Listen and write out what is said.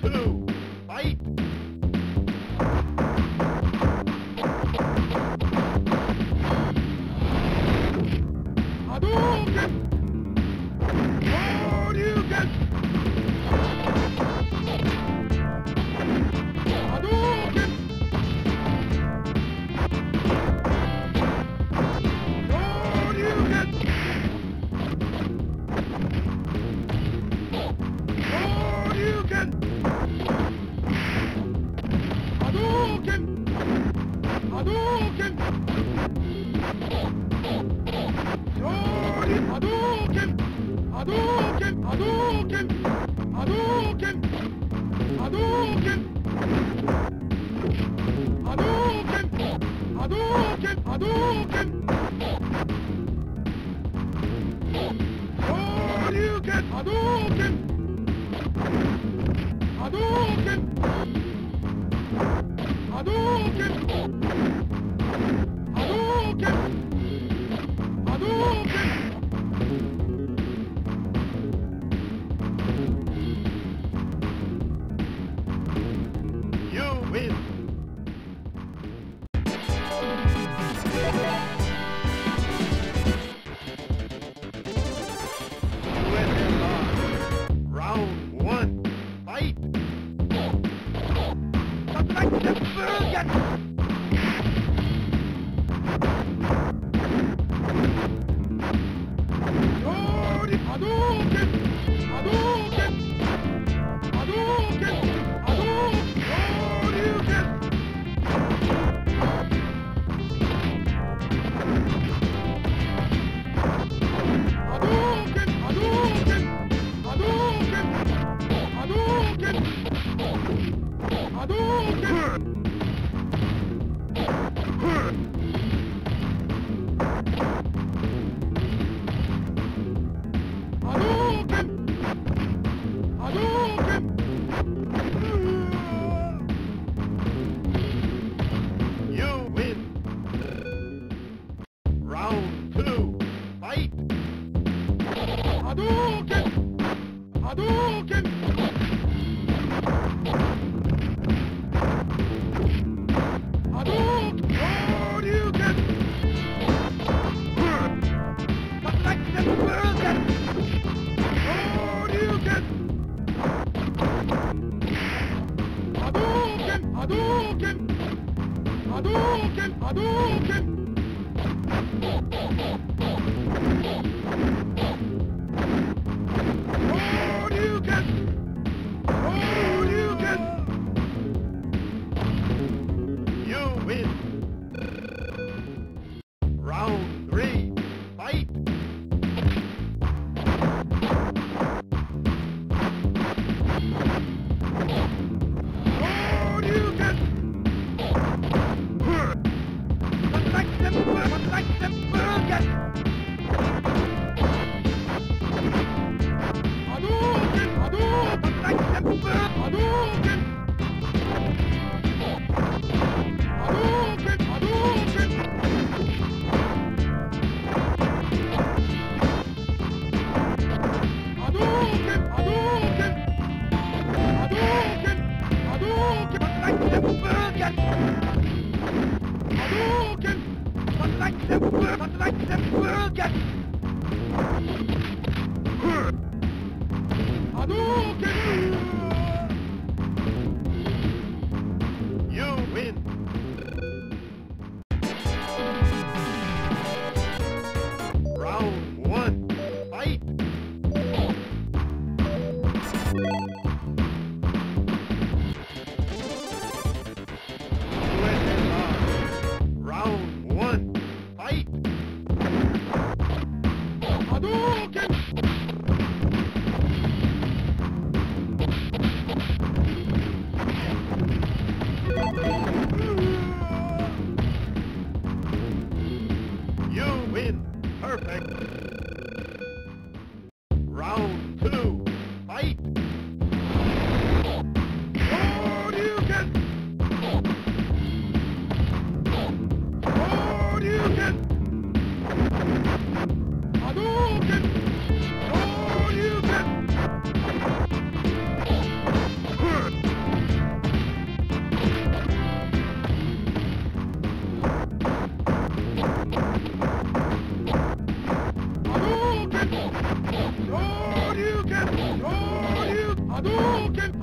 two, fight! Hadouken! Shoryuken! Hadouken! Shoryuken! Shoryuken! Hadouken! Hadouken! Hadouken! Hadouken! Hadouken! Hadouken! Hadouken! Hadouken! Hadouken! Hadouken! Shoryuken! Hadouken! Hadouken! Hadouken! Hadouken! Hadouken! You win! Round one, fight! Hadouken! Hadouken! Hadouken! Hadouken! Hadouken! Hadouken! Hadouken! Hadouken! Hadouken! Hadouken! Hadouken! You win! Round two, fight! Hadouken! Hadouken! Hadouken! Shoryuken! Shoryuken! Hadouken! Hadouken! Hadouken! Hadouken! Shoryuken! Shoryuken! You win! Round three, fight! Shoryuken! Hadouken! Hadouken! Hadouken! Hadouken! Hadouken! Hadouken! Hadouken! Hadouken! Hadouken! Hadouken! You win! Round one, fight! Round one, fight! Hadouken! You win! Perfect! Round two, fight! Shoryuken! Shoryuken! Hadouken! Shoryuken! Hadouken! Hadouken!